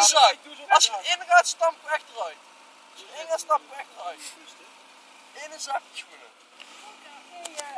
zak. Als je erin gaat, stamp ik achteruit. Als je erin gaat, stamp ik achteruit. In een zak schoenen. Oké, ja.